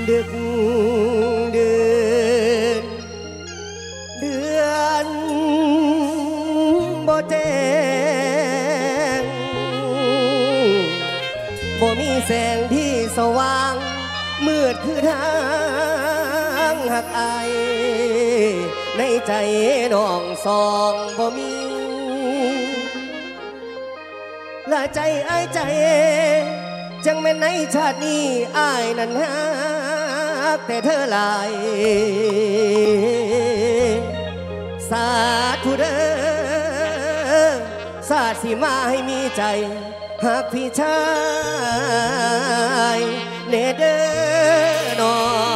ดึกเดือนบ่แจ้งบ่มีแสงที่สว่างมืดคือทางหักอายในใจน้องสองบ่มีละใจอายใจจังแม่นในชาตินี้อายนั้นฮักแต่เธอหลายสาธุเด้อสาธุสิมาให้มีใจหากพี่ชายเนเด้อน้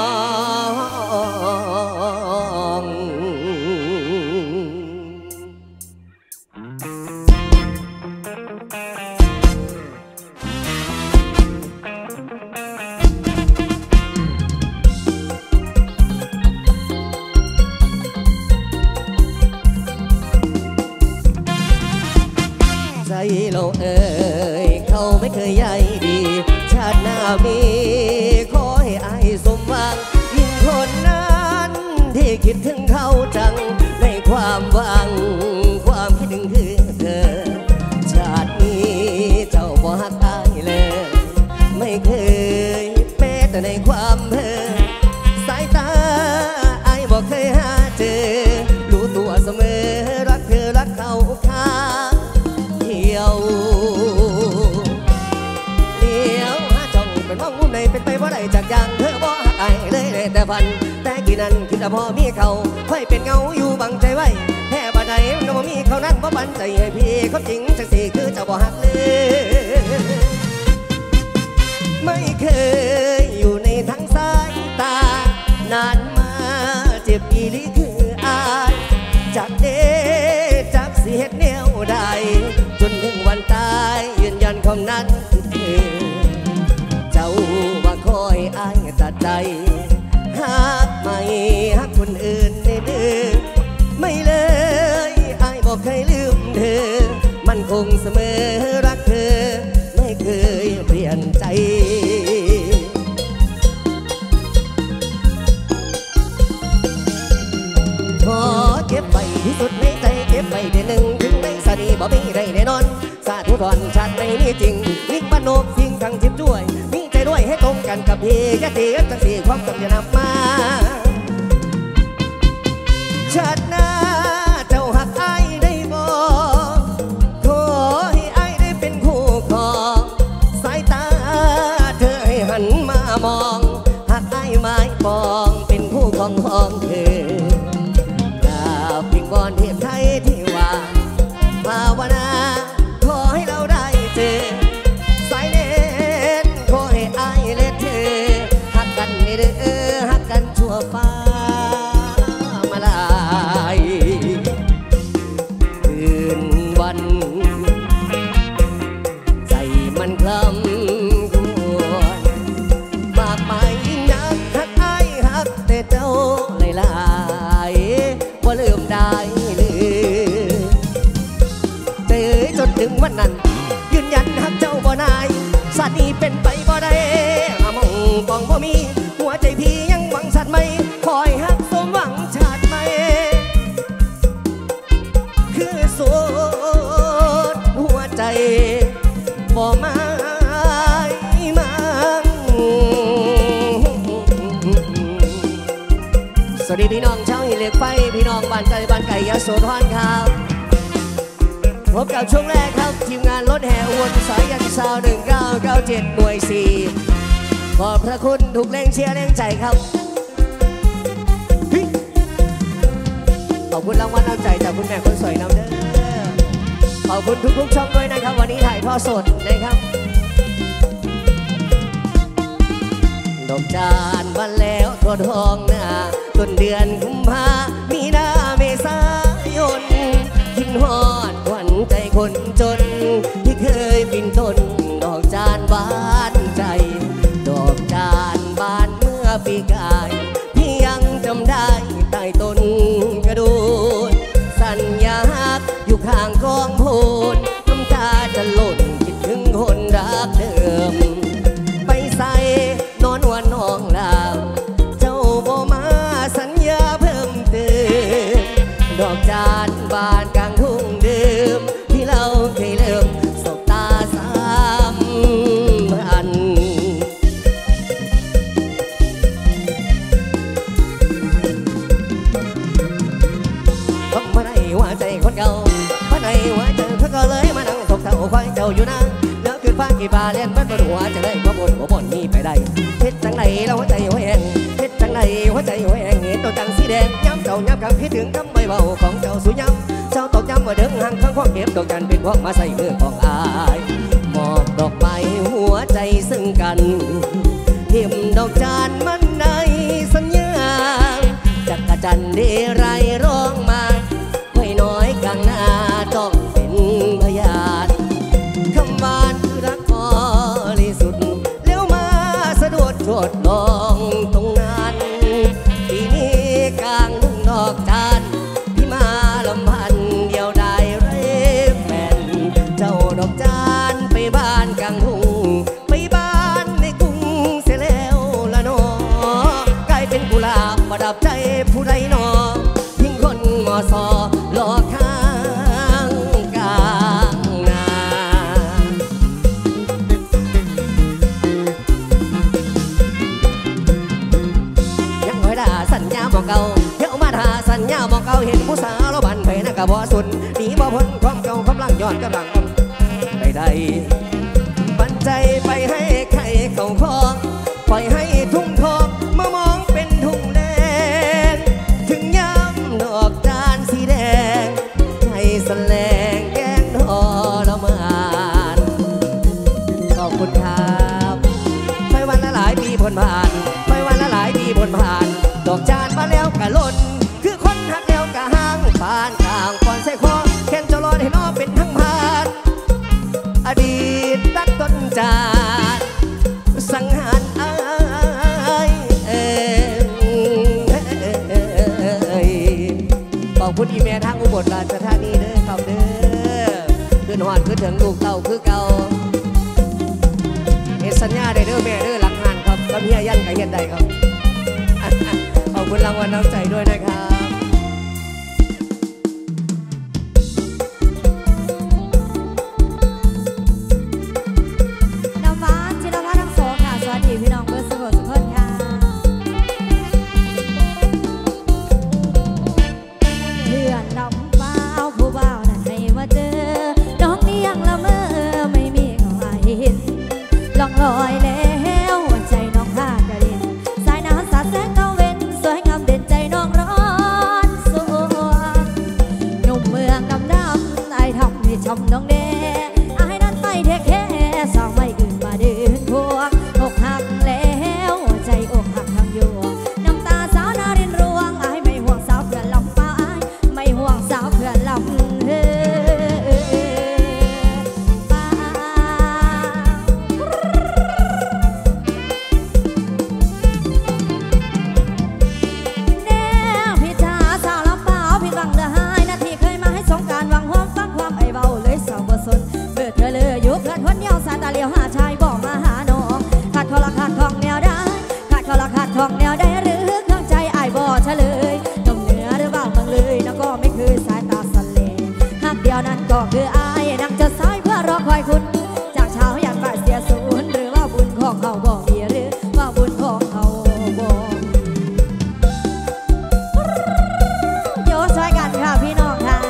องใจเราเอ่ยเขาไม่เคยใยดีชาติหน้ามีขอให้อายสมหวังยิ่งคนนั้นที่คิดถึงเขาจังในความหวังความคิดถึงคือเธอชาตินี้เจ้าบ่ฮักอายเลยไม่เคยแม้แต่ในความเพ้อสายตาอายบอกเคยหาเจอรู้ตัวเสมอรักเธอรักเขาข้าเดียวหาจ้องเป็นมองมุมไหนเป็นไปว่าไรจากอย่างเธอบ่หักอายเลยแต่พันแต่กี่นั้นคิดว่าพอมีเขาค่อยเป็นเงาอยู่บังใจไว้แค่บัดใดมันบ่มีเขานั้นบ่ปันใจให้พี่เขาจริงจังสิคือเจ้าบ่หักเลยไม่เคยอยู่ในทางสายตานานมาเจ็บอีหลีคืออายจากเดจากสิเหตุแนวใดจนถึงวันตายยืนยันคำนั้นคือเธอเจ้าว่าคอยอายตัดใจหักไม่หักคนอื่นเด้อไม่เลยอายบอกเคยลืมเธอมันคงเสมอรักเธอไม่เคยเปลี่ยนใจขอเก็บไว้ที่สุดในใจเก็บไว้เดือนหนึ่งถึงในสนีบ่มีได้แน่นอนสาธุทอนชาติไม่มีจริงนิ่งบ้านโนบสิ่งทั้งจิบช่วยมีใจด้วยให้ตรงกันกับพี่แค่เตียจังสี่ความจำจะนำมาชาติหน้าเจ้าหักอายได้บ่ขอให้อายได้เป็นคู่ครองสายตาเธอให้หันมามองหักอายไม้ปองเป็นคู่ของเธอพิงวอนเทพไทยที่ว่าภาวนาขอให้เราได้เจอสายเน้นขอให้อายและเธอหักกันเด้อหักกันชั่วฟ้ามาลายคืนวันใจมันคล้ำกวนมากมายยิ่งนักหักอายหักแต่เจ้าหลายบ่ลืมได้เลยเจอจนถึงวันนั้นยืนยันหักเจ้าบ่นายสัตว์นี้เป็นไปบ่ได้หามองปองบ่มีหัวใจพี่ยังหวังชาติไม่คอยหักสมหวังชาติไม่คือสุดหัวใจบ่มาสวัสดีพี่น้องชาวหินเหล็กไฟพี่น้องบ้านใจบ้านไก่ยโสธรครับพบกับช่วงแรกครับทีมงานรถแห่วนสายยันซาว1997หน่วย4ขอบพระคุณทุกแรงเชียร์แรงใจครับขอบคุณรางวัลน้ำใจจากคุณแม่คนสวยน้ำเด้อขอบคุณทุกช่องด้วยนะครับวันนี้ถ่ายทอดสดนะครับดอกจานบานแล้วทั่วท้องหน้าต้นเดือนกุมภามีนาเมษายนคิดฮอดหวันใจคนจนที่เคยปีนต้นดอกจานบานใจดอกจานบานเมื่อปีกายพี่ยังจำได้ใต้ต้นกระดูนสัญญาอยู่ข้างกองโพนน้ำตาจะหล่นคิดถึงคนรักเดิมไปใส่นอนวันน้องลาวไปได้เฮ็ดจังไหนแล้วหัวใจแหวงเฮ็ดจังไหนหัวใจแหวงเห็นตัวจังสีแดงย้ำเจ้าย้ำคำคิดถึงคำใบเบาของเจ้าสุย้ำเจ้าตอกย้ำว่าเดิงห่างข้างความเก็บดอกจันเป็นพวกมาใส่มือของอายมอบดอกไม้หัวใจซึ่งกันทิมดอกจานมันในสัญญาจักรจันทร์เดไรร้องมาค่อยน้อยกลางหน้าต้องเป็นพยานคำหวานคือรักบริสุทธิ์แล้วมาสะดุดโจดลองตรงนั้นปีนี้กลางทุ่งดอกจานพี่มาลำพันเดียวได้เร่แฟนเจ้าดอกจานไปบ้านกลางทุ่งไปบ้านในกรุงเสียแล้วละน้อกลายเป็นกุหลาบประดับใจผู้ใดหนอทิ้งคนมอซอหลอกข้างกลางนายังคอยด่าสัญญาบอกเก่าเที่ยวมาด่าสัญญาบอกเก่าเห็นผู้สาวเราบันไปนะกะบ่สุดหนีบ่พ้นความเก่ากำลังย้อนกำลังไปได้ปันใจไปให้ใครเขาคล้องปล่อยให้ทุ่งทองมามองเป็นทุ่งแดงถึงย้ำดอกจานสีแดงให้แสลงแกงทรมานขอบคุณครับไปวันละหลายปีผ่านไปวันละหลายปีผ่านดอกจานมาแล้วกะล่นคือคนหักแล้วกะห่างผ่านกลางก่อนใส่คอแค่นจะรอให้น้อเป็นทั้งผ่านอดีตรักต้นจานสังหารขอบคุณอีเมลทางอุบลราชธานีเด้อครับเด้อขึ้นหอดขึ้นถึงลูกเต่าคือเก่าเอสัญญาได้เด้อแม่เด้อหลักงานครับกับเฮียยันกับเฮ็ดได้ครับขอบคุณรางวัลน้ำใจด้วยนะครับน้ำหวานจิรวัฒน์ทั้งสองค่ะสวัสดีพี่น้องเพื่อนสุขสุขคนค่ะเพื่อนน้ำเปล่าผู้บ่าวนั้นให้มาเจอน้องนี่ยังละเมอไม่มีใครเห็นลองลอยแล้วหัวใจน้องขาดกระเด็นสายน้ำสาดแสงตะเวนสวยงามเด่นใจน้องร้อนสวงหนุ่มเมืองดำดำไอ้ทำให้ช้ำน้องแดงไอ้นั้นไปเทคแค่สาวไม่อื่นมาเดินพวงอกหักแล้วหัวใจอกหักทั้งยวงน้ำตาสาวนารินรวงไอ้ไม่ห่วงสาวเพื่อนลำปาไอ้ไม่ห่วงสาวเพื่อนลำตาเลี้ยวหาชายบอกมาหาน้องขาดคอละขาดของแนวได้ขาดคอละขาดของแนวได้หรือข้างใจไอ้บ่เฉลยนมเหนือหรือเปล่าเมืองเลยน้องก็ไม่เคยสายตาสั่นเลหักเดียวนั้นก็คือไอ้นั่งจะสายเพื่อรอคอยคุณจากเช้ายันบ่ายเสียศูนย์หรือว่าบุญของเขาบ่มีหรือว่าบุญของเขาบ่โยช่วยกันค่ะพี่น้องค่ะ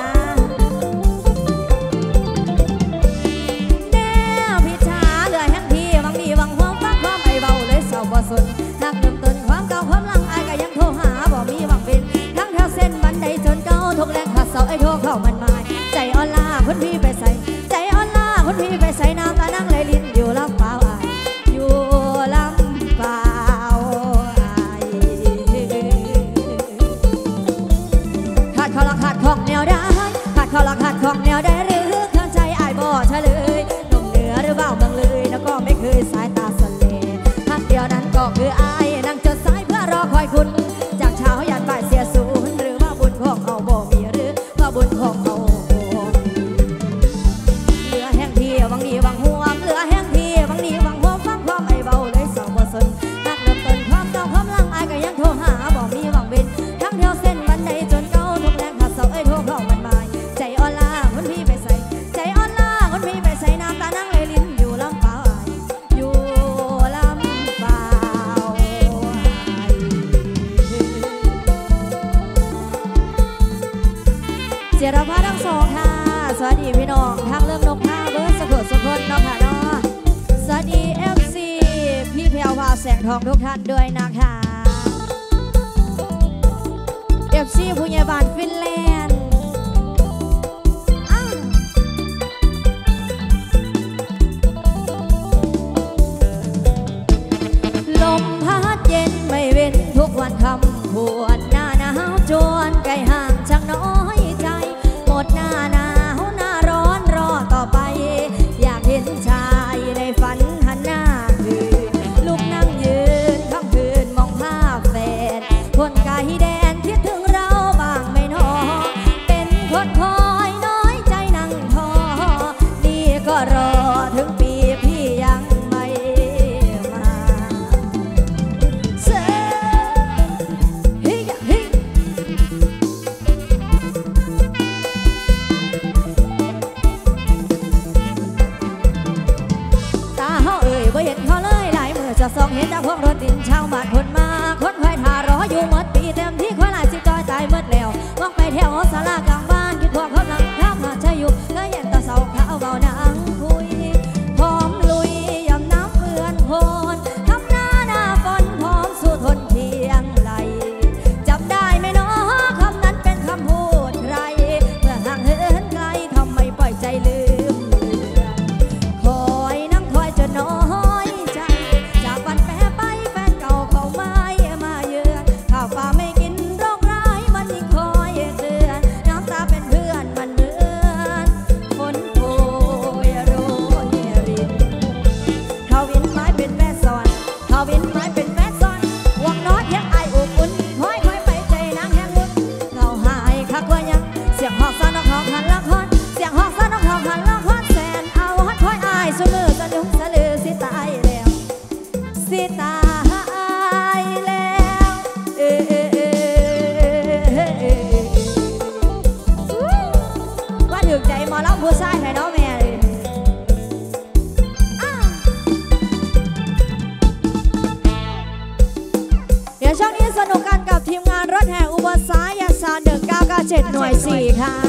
สนนักเริ่มต้นความเก่าความหลังอายก็ยังโทรหาบ่มีหวังเป็นทั้งแถวเส้นบันไดจนเก่าทุกแรงขัดเสาไอ้โทรเข้ามันมาใจอ่อนล้าคนพี่ไปใส่ใจอ่อนล้าคนพี่ไปใส่น้ำตานั่งไหลลิ้นอยู่ลำเปล่าอายอยู่ลำเปล่าอายขาดคอละขาดของแนวได้ขาดคอละขาดของแนวได้หรือข้างใจอายบ่เฉลยนมเหนือหรือเปล่าเมืองเลยแล้วก็ไม่เคยสายตาสั่นเลเดียวนั้นก็คือไอ้นั่งจดสายเพื่อรอคอยคุณจากเช้ายันบ่ายเสียศูนย์หรือว่าบุญของเขาบ่มีหรือว่าบุญของเขาเหลือแห้งที่วังดีวังห่วงเหลือแห้งที่วังดีวังห่วงฟังความไอ้เบาเลยสาวบ่สนนักเริ่มต้นความเก่าความหลังไอ้ก็ยังโทรหาบ่มีหวังเป็นทั้งแถวเส้นบันไดจนเก่าทุกแรงขัดเสาไอ้โทรเข้ามันมาใจอ่อนล้าคนพี่ไปใส่ใจอ่อนล้าคนพี่ไปใส่น้ำตานั่งไหลลิ้นอยู่ลำเปล่าอยู่เจรพาทั้งสองค่ะสวัสดีพี่น้องทางเริ่มนกท่าเบิร์ดสะกดสะกดเนาะค่ะเนาะสวัสดี FC พี่เพพรวพาแสงทองทุกท่านด้วยนะคะเอฟซีผู้ใหญ่บ้านฟินแลนด์ลมพัดเย็นไม่เว้นทุกวันคำพวนหน้าหนาวจวนไกลห่างช่างน้อยใจหมดหน้าหนาวหน้าร้อนรอต่อไปอยากเห็นชายในฝันหันหน้าคืนลูกนั่งยืนค่ำคืนมองภาพแฟนคนไกลแดนคิดถึงเราบ้างไม่น้อเป็นคนคอยน้อยใจนั่งท้อนี่ก็รอถึงปีพี่ยังไม่มาเซ่เฮ้ยเฮ้ยตาเขาเอ่ยบ่เห็นเขาเลยหลายมือจะส่องเห็นแต่พวกรถดินชาวบ้านคนมาคนคอยท่ารออยู่หมดปีเต็มที่คอยลาสิจอยตายหมดแล้วมองไปแถวศาลากลางบ้านคิดพวกเขาหลังข้ามหาใจอยู่ก็เห็นตาเสาขาวเบานังคุยพร้อมลุยยำน้ำเพื่อนคนทำหน้าฝนพร้อมสู้ทนเพียงไหลจำได้ไหมน้อคำนั้นเป็นคำพูดใครเมื่อห่างเหินไกลทำไมปล่อยใจลืมคอยนั่งคอยจนน้อยใจจากวันแปรไปแฟนเก่าเขาไม่มาเยือนข้าวปลาไม่กินโรคร้ายมันยิ่งคอยเตือนน้ำตาเป็นเพื่อนมันเหมือนฝนโปรยโรยรินเขาวินไม้เป็นแม่สอนเขาวินไม้เป็นแม่สอนหวังน้อยเพียงไออบอุ่นคอยไปใจนางแห้งมุดเขาหายคักว่ายังเสียงหอกซานกหอกหันละครเสียงหอกซานกหอกหันละครแสนเอาฮัดคอยอายสุมือสะดุ้งสะลือสิตายแล้วสิตายแล้วว่าถึงใจหมอลำผู้ชายให้น้องแม่เลยเดี๋ยวช่วงนี้สนุกกันกับทีมงานรถแห่อุบลสายสาร1997หน่วย4ค่ะ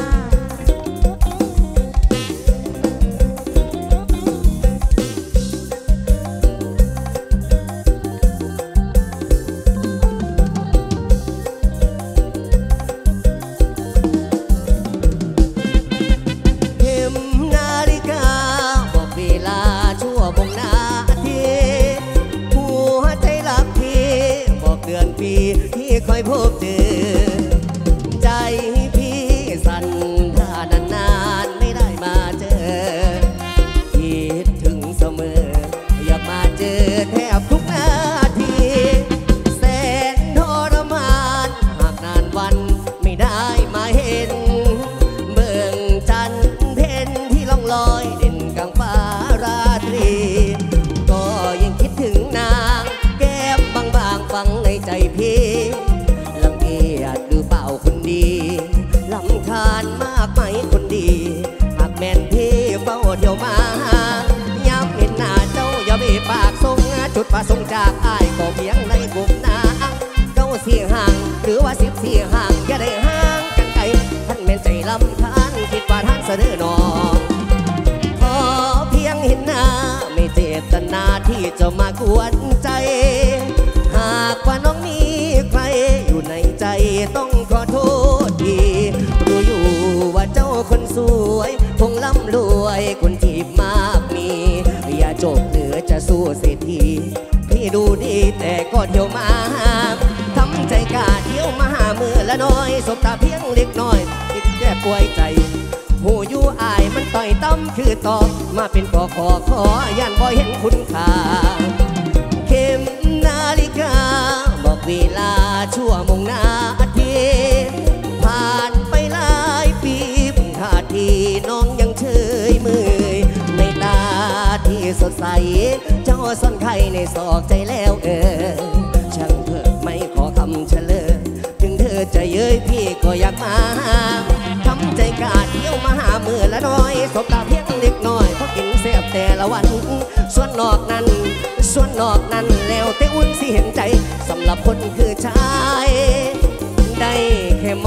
เข็มนาฬิกาบอกเวลาชั่วโมงนาทีหัวใจรักพี่บอกเดือนปีที่คอยพบเจอใจพี่สั่นถ้านานๆไม่ได้มาเจอคิดถึงเสมออยากมาเจอแทบทุกนาทีแสนทรมานหากนานวันไม่ได้มาเห็นเบิ่งจันทร์เพ็ญที่ล่องลอยเด่นกลางฟ้าราตรีก็ยังคิดถึงนางแก้มบางๆฝังในใจพี่ลำเอียดหรือเปล่าคนดีลำคาญมากไหมคนดีหากแม่นพี่เฝ้าเดี๋ยวมาย้ำเห็นหน้าเจ้าอย่าไปปากทรงจุดประสงค์จากอ้ายก็เพียงในบุกนาเจ้าเสียห่างหรือว่า14ห่างอย่าได้ห่างกันไกลท่านแม่นใจลำคาญคิดว่าท่านเสนอหนอขอเพียงเห็นหน้าไม่เจตนาที่จะมากวนใจหากว่าน้องมีใครอยู่ในใจต้องขอโทษทีรู้อยู่ว่าเจ้าคนสวยคงร่ำรวยคนจีบมากมีอย่าจบเหลือจะสู้เศรษฐีพี่ดูดีแต่ก็เที่ยวมาทำใจกล้าเที่ยวมาหามือละน้อยสบตาเพียงเล็กน้อยคิดแค่ป่วยใจหูอยู่อายมันต่อยต้อมคือตอบมาเป็นขอยันบ่เห็นคุณค่าเข็มนาฬิกาบอกเวลาชั่วโมงนาทีผ่านไปหลายปีท่าทีน้องยังเฉยเมยในตาที่สดใสเจ้าซ่อนไข่ในศอกใจแล้วช่างเถอะไม่ขอคำเฉลยถึงเธอจะเย้ยพี่ก็อยากมาทำใจกล้าเที่ยวมาหามือละน้อยสบตาเพียงเล็กน้อยเพราะกินเสียบแต่ละวันส่วนนอกนั้นแล้วแต่อุ่นสิเห็นใจสำหรับคนคือชายได้แค่ม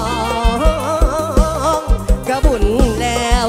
องก็บุญแล้ว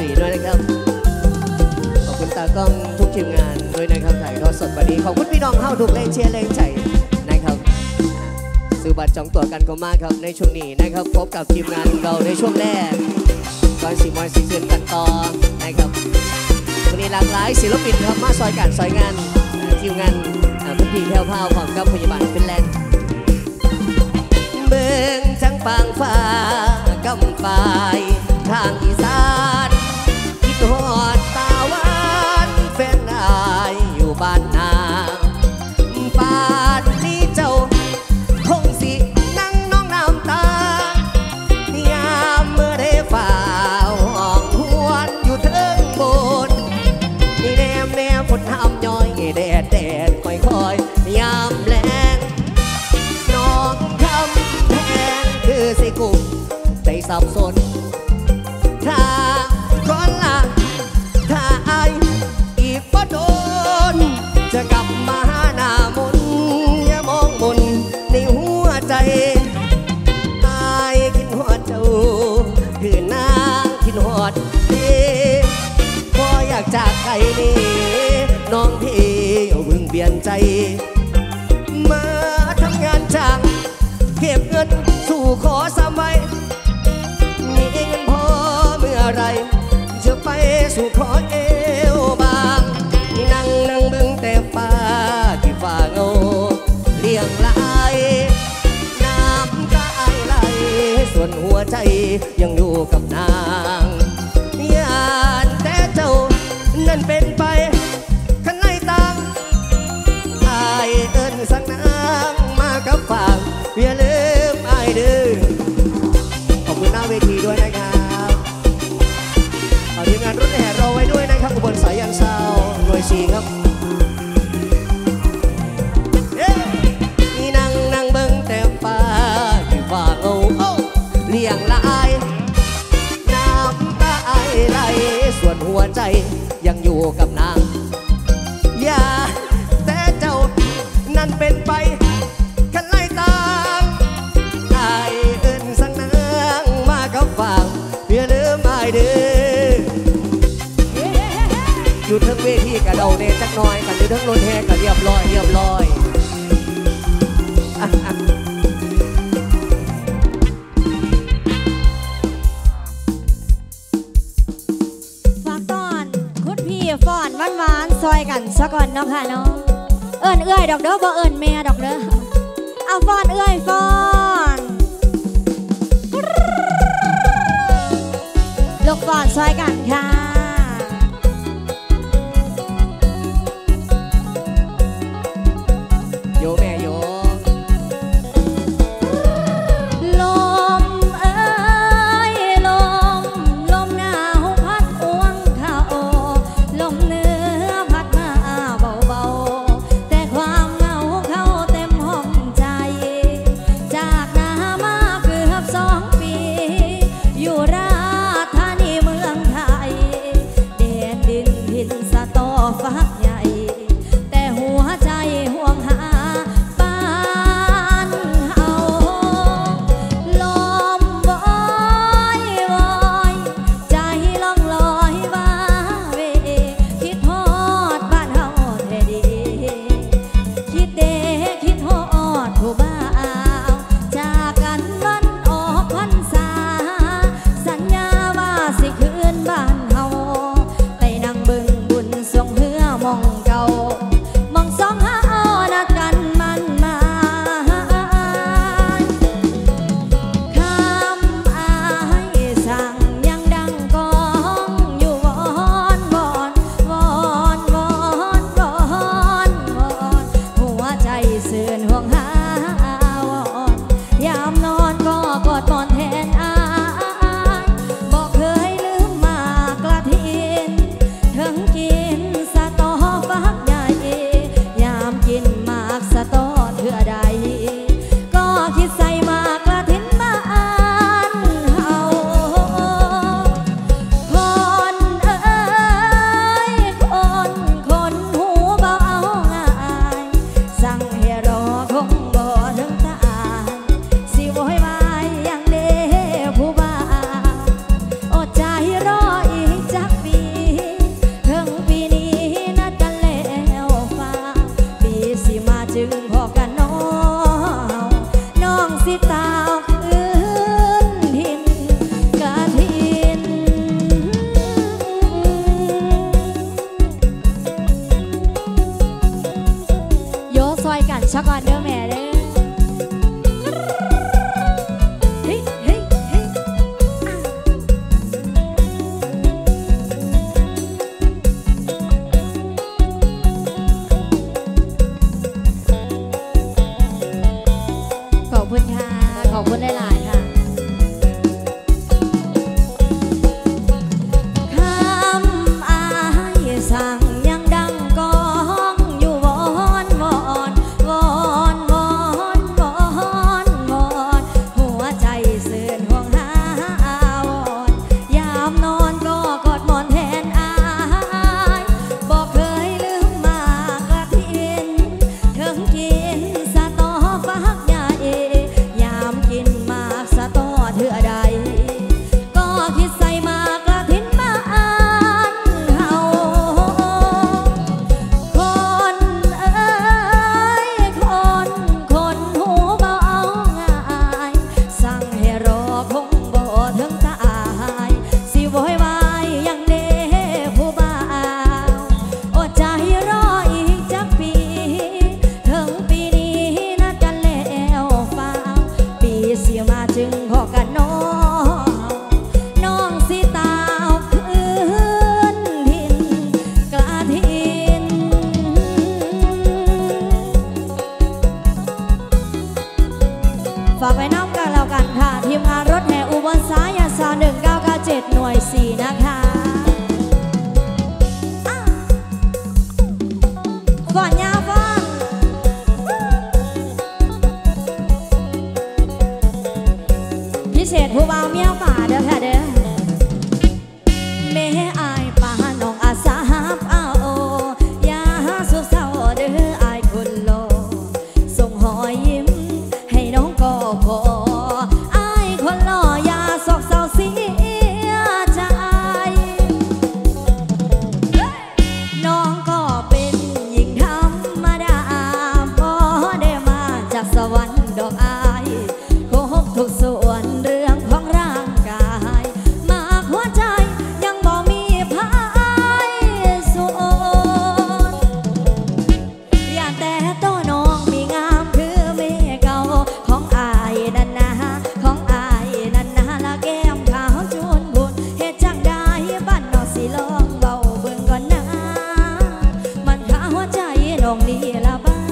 ด้วยนะครับขอบคุณตากล้องทุกทีมงานด้วยนะครับถ่ายทอดสดวันนี้ขอบคุณพี่น้องเข้าทุกแรงเชียร์แรงใจนะครับซื้อบัตรจองตั๋วกันก็มากครับในช่วงนี้นะครับพบกับทีมงานเราในช่วงแรกก่อนสีมอยสีเสือนกันต่อนะครับวันนี้หลากหลายศิลปินครับมาซอยกันซอยงานทีมงานพื้นที่แถวพาวของกับพยาบาลเป็นแลนด์เบิ่งจังปางฟ้ากำปายทางอีสานคิดฮอดตาหวานแฟนอายอยู่บ้านนาป่านนี้เจ้าคงสินั่งน้องน้ำตายามเมื่อได้ฝ่าห้องหวนอยู่เทิงบนนี่แนมฝนห้ามย้อยแดดค่อยยามแรงน้องคำแพงคือสิกุมใจสับสนถ้าคนละถ้าอายอีกบ่โดนจะกลับมาหาหน้ามนอย่ามองมนในหัวใจอายคิดฮอดเจ้าคือนางคิดฮอดพี่พออยากจากไกลนี่น้องพี่อย่าเพิ่งเปลี่ยนใจมาทำงานจ้างเก็บเงินสู่ขอสามัยมีเงินพอเมื่อไรจะไปสู่ขอเอวบางนั่งเบิ่งแต่ฟ้าที่ฝ่าเงาเลี้ยงลายน้ำตาไหลส่วนหัวใจยังอยู่กับนางยานแต่เจ้านั่นเป็นไปขันไล่ต่างอายเอิ้นสักนางมากับฝากอย่าลืมอายเด้อขอบคุณหน้าเวทีด้วยนะครับเอาทีมงานรถแห่เราไว้ด้วยนะครับอุบลสายันซาวหน่วย4ครับนี่นั่งเบิ่งแต่ฟ้าที่ฝ่าเอาเลี้ยงลายน้ำตาไหลส่วนหัวใจยังอยู่กับนางอย่าแต่เจ้านั่นเป็นไปขันไล่ต่างอายเอิ้นสังนางมากับฝากอย่าลืมอายเด้ออยู่ทั้งเวทีกับเราเนี่ยจักหน่อยกันอยู่ทั้งรถแห่กับเรียบร้อยฝากตอนคุณพี่ฟ้อนหวานซอยกันซะก่อนเนาะค่ะเนาะเอิ้นเอื้อยดอกเด้อบ่เอิ้นแม่ดอกเด้อเอาฟ้อนเอื้อยฟ้อนลูกฟ้อนซอยกันค่ะโยแม่โยลมเอ้ยลมหนาวพัดอวงเข้าลมเหนือพัดมาเบาๆแต่ความเหงาเข้าเต็มห้องใจจากนามาเกือบ2 ปีอยู่ราชธานีเมืองไทอบคุณค่ะขอบคุณหลายๆค่ะคำอายสั่งยังดังก้องอยู่วอนวอนวอนวอนวอนวอนหัวใจสื่นห่วงหาวอนยามนอนก็กอดหมอนแทนอายบอกเคยลืมมากระทินถึงกินสะตอฟักใหญ่ยามกินมากสะตอเถื่อใดก็คิดใส่มากระทินมาอ่านเฮาคนเอ้ยคนหูเบาเอาง่ายสั่งให้รอคงบ่ถึงตายสิโวยวายยังเด้ผู้บ่าวอดใจรออีกจักปีถึงปีนี้นัดกันแล้วฟ้าวปีเสียมาจึงพอกันน้องสิตาวคืนถิ่นกระทินฝากไว้น้ำกันแล้วกันค่ะทีมงานรถแห่อุบลสายาสา1997หน่วย 4นะคะก่อนยาฟังพิเศษผู้บ่าวเมียป่าเด้อค่ะเด้อแม่อายป่าน้องอาสาฮับเอาอย่าสุขเศร้าเด้ออายคนโลส่งหอยยิ้มให้น้องก็พออายคนหล่ออย่าโศกเศร้าเสียใจน้องก็เป็นหญิงธรรมดาบ่ได้มาจากสวรรค์ดอกอายโกหกทุกส่วนเรื่องของร่างกายมากหัวใจยังบ่มีพายสูดอยากแต่ตัวน้องมีงามคือเมเก่าของอายนั่นนะของอายนั่นนะละแก้มขาวจูนบุญเฮ็ดจังได้บ้านนอกสิลองเบาเบิ่งก่อนนะมันขาหัวใจน้องนี่ละบ้า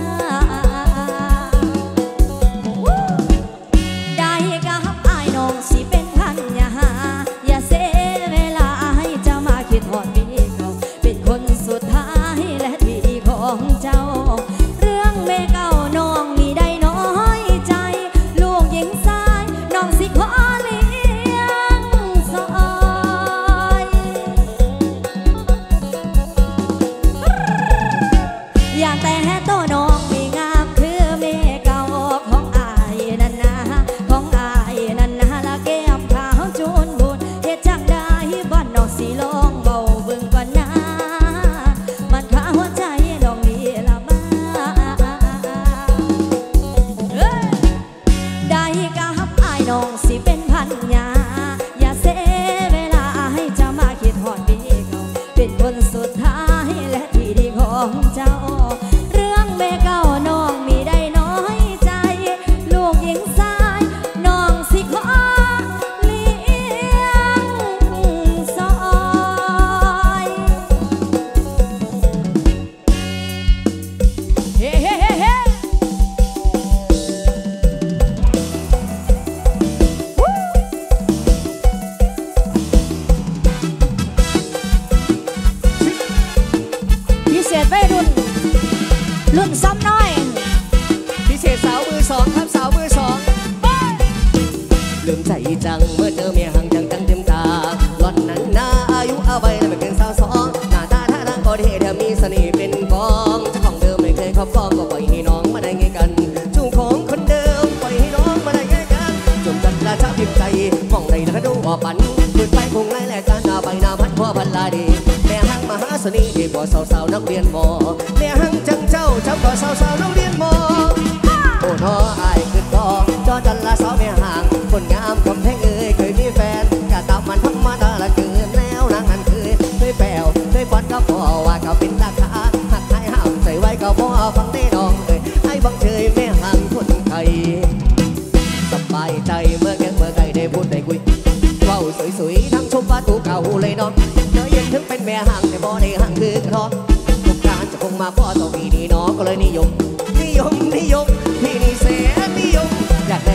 ได้กับอายน้องสิเป็นพันอย่าเสียเวลาให้เจ้ามาคิดฮอดปีเก่าเป็นคนสุดท้ายและที่ดีของเจ้าเรื่องแม่เก่าน้องมีได้น้อยใจลูกหญิงชายน้องสิขอเลี้ยงซอยอยากแต่ตัวน้องมีงามคือแม่เก่าของอายนั่นนะของอายนั่นนะละแก้มขาวจูนบุญเฮ็ดจังได้บ้านนอกสิลองเบาเบิ่งก่อนนะมันขาหัวใจน้องนี่ละบ้าได้กับอายน้องสิเป็นพันอย่าเสียเวลาให้เจ้ามาคิดฮอดปีเก่าเป็นคนสุดท้ายและที่ดีของเจ้าเรื่องแม่เก่าน้องมีได้น้อยใจลูกหญิงชายน้องสิขอเลี้ยงซอยเฮ้เฮ้เฮ้เฮ้พิเศษวัยรุ่นซ้ำน้อยพิเศษสาวมือสองครับสาวมือสองลืมใจจังเมื่อเจอเมียห่างจังเต็มตาหล่อนนั้นน่าอายุเอาไว้ไม่เกิน22หน้าตาท่าทางก็เท่เธอมีเสน่ห์เป็นกองเจ้าของเดิมไม่เคยครอบครองก็ปล่อยให้น้องมาได้ไงกันจูงของคนเดิมปล่อยให้น้องมาได้ไงกันจนจัดราชาพิมพ์ใจมองในแล้วก็ดูออกปันขึ้นไปคงไล่แหลกกันหน้าใบหน้าพันพ่อพันลาดีแม่ห้างมหาเสน่ห์ดีกว่าสาวๆนักเรียนมอแม่ห้างจังเจ้าจับกว่าสาวๆนักเรียนมอโอ้ท้ออายขึ้นต่อจอจันละสาวแม่ห่างคนงามคำแพงเอ่ยเคยมีแฟนกะตามมันธรรมดาละเกินแล้วนางนั้นเคยแปวเคยฝันก็พอว่าเขาเป็นราคาหักให้ห้ามใส่ไว้ก็พอฟังได้ดองเอ่ยไอ้บังเชยแม่ห่างคนไทยสบายใจเมื่อแก่เมื่อไก่ได้พูดได้คุยเว้าสวยๆทั้งชมประตูเก่าเลยเนาะเธอยังถึงเป็นแม่ห่างแต่บ่ได้ห่างคือกระทอทุกการจะคงมาพ่อต้องมีดีเนาะก็เลยนิยมพี่นี่แสนนิยมอยากได้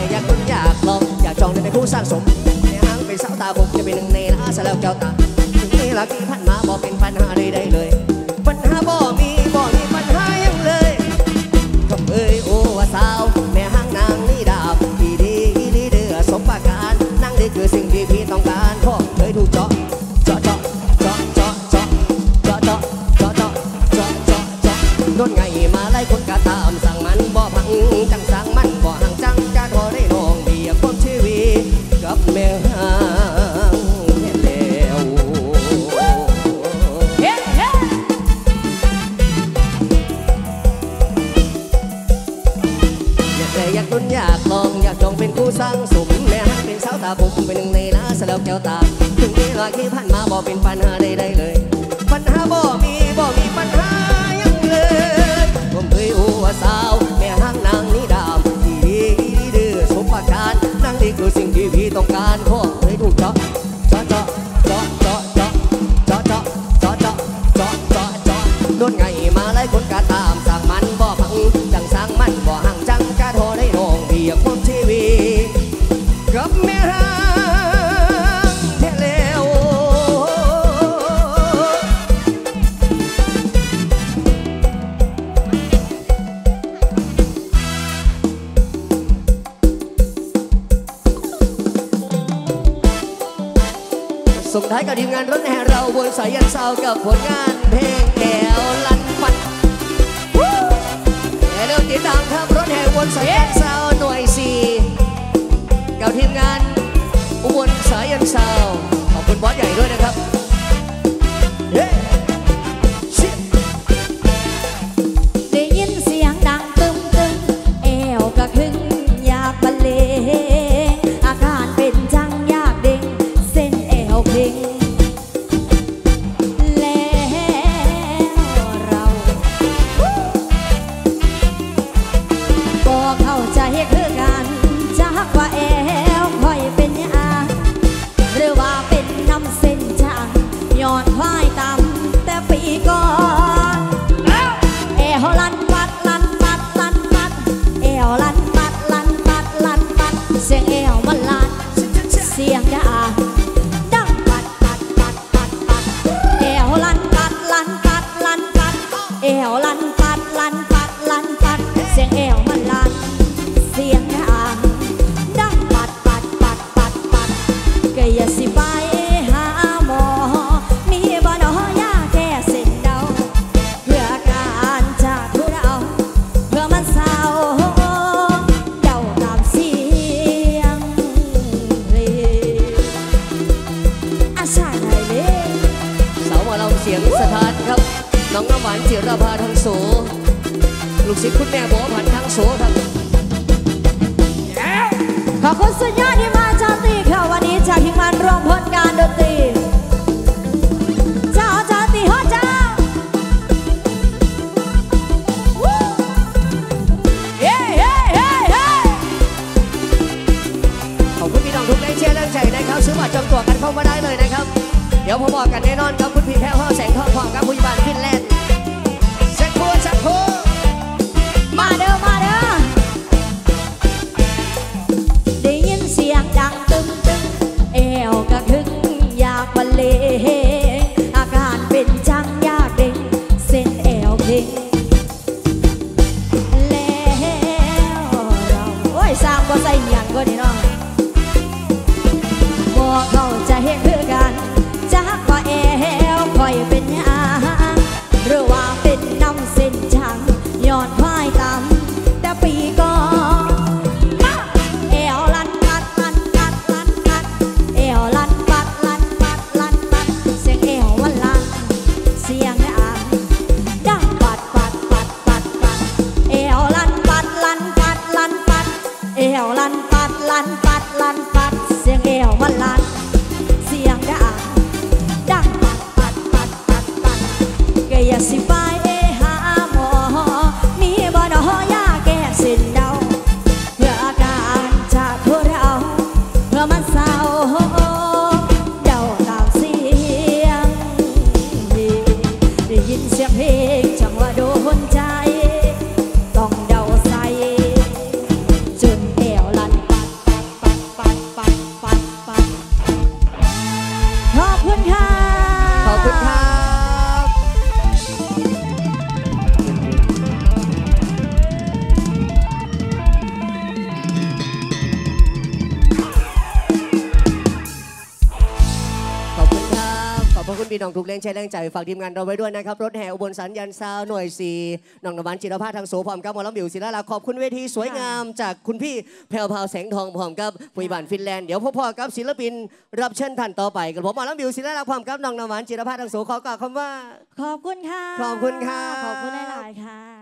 แล้วแก้วตาถึงนี้ละกี่พันมาบอกเป็นปัญหาใดๆเลยปัญหาบ่มีปัญหายังเลยคำเอ้ยโอ้ว่าสาวแม่ห้างนางนี่ดาบดีดีดีเดือสมประการนั่งนี่คือสิ่งที่พี่ต้องการพ่อเคยถูกเจาะโดนไงมาไล่คนกะตามสั่งมันบ่พังจังสั่งมันบ่ห่างจังจะทอได้น้องเบียบความชีวิตกับแม่ห้างเห็นแล้วอยากลุ้นอยากลองอยากจองเป็นคู่สร้างสมแม่ห้างเป็นสาวตาผมเป็นหนึ่งในล้าสแล้วแก้วตาถึงนี้ลอยที่ผ่านมาบ่เป็นปัญหาใดๆเลยปัญหาบ่มีปัญหายังเลยผมเคยโอ้ว่าสาวแม่ห้างนางนี่ดามดีดื้อสมประการนั่งนี่คือสิ่งที่พี่ต้องการพ่อเคยถูกเจาะโดนไงมาไล่คนกะตามสั่งมันบ่พังจังสั่งมันบ่ห่างจังกะโทรได้น้องเบียบความชีวิตกับแม่ห้างเท่แล้วส่งท้ายกับทีมงานรถแห่เราบนสายยันเศร้ากับผลงานเพลงแก้วลันปัดอย่าลืมติดตามครับรถแห่บนสายยันเศร้าหน่วย4กับทีมงานอุบลสายยันเศร้าขอบคุณบอสใหญ่ด้วยนะครับได้ยินเสียงดังตึมแอวกะครึ่งอยากบรรเลงอาการเป็นจังอยากเด้งเส้นแอวเพลงแล้วเราก็เข้าใจคือกันจากว่าแอวคอยเป็นยาหรือว่าเป็นน้ำเส้นจางย้อนควายตำแต่ปีก่อนแอวลันปัดลันปัดลันปัดแอวลันปัดลันปัดลันปัดเสียงแอวมันลันเสียงยาดังปัดปัดปัดปัดปัดแอวลันปัดลันปัดลันปัดแอวลันปัดลันปัดลันปัดเสียงแอวมันลันเสียงยาดังปัดปัดปัดปัดปัดก็อย่าสิไปหาหมอมีบ่หนอยาแก้เส้นเดาเพื่อการจะทุเราเพื่อมันเศร้าเดาตามเสียงเลยอาชาไหนเลยสาวหมอลำเสียงสถานครับน้องน้ำหวานจิรภาทองโสลูกศิษย์คุณแม่หมอผันทางโสครับขอบคุณสุดยอดที่มาจอตีค่ะวันนี้จากทีมงานรวมผลการดนตรีเจ้าตีฮอเจ้าเฮ้ขอบคุณพี่น้องทุกแรงเชียร์แรงใจนะครับซื้อบัตรจองตั๋วกันเข้ามาได้เลยนะครับเดี๋ยวผมบอกกันแน่นอนครับคุณพี่แพ้วแสงทองพร้อมกับผู้ใหญ่บ้านฟินแลนด์สักครู่มาเด้อได้ยินเสียงดังตึมแอวกะครึ่งอยากบรรเลงอาการเป็นจังอยากเด้งเส้นแอวเพลงแล้วเราโอ้ยสร้างบ่ใส่หยังก็นี่เนาะบ่เข้าใจคือกันจากว่าแอวคอยเป็นหยังหรือว่าเป็นน้ำเส้นจังย้อนควายตำแต่ปีก่อนแอวลันปัดลันปัดลันปัดแอวลันปัดลันปัดลันปัดเสียงแอววันลันเสียงอ่างดังปัดปัดปัดปัดปัดแอวลันปัดลันปัดลันปัดแอวลันปัดลันปัดลันปัดเสียงแอววันลันเสียงอ่างดังปัดปัดปัดปัดปัดก็อย่าสิไปหาหมอมีบ่หนอยาแก้เส้นเดาเพื่ออาการจะทุเราเพื่อมันเศร้าเดาตามเสียงได้ยินเสียงเพลงจังว่าโดนใจต้องเดาใส่จนแอวลันปัดปัดปัดปัดปัดปัดปัดขอบคุพี่น้องทุกแรงใจแรงใจฝากทีมงานเราไว้ด้วยนะครับรถแห่อุบลสัญญาณซาวหน่วย4น้องนวันจิรภาทางโสพร้อมกับหมอลำบิวศิลาลักษณ์ขอบคุณเวทีสวยงามจากคุณพี่แพรวพราวแสงทองพร้อมกับผู้บานฟินแลนด์เดี๋ยวพ่อกับศิลปินรับเชิญท่านต่อไปกับผมหมอลำบิวศิลาลักษณ์พร้อมกับน้องนวันจิรภาทางโสขอกล่าวคำว่าขอบคุณค่ะขอบคุณค่ะขอบคุณหลายๆค่ะ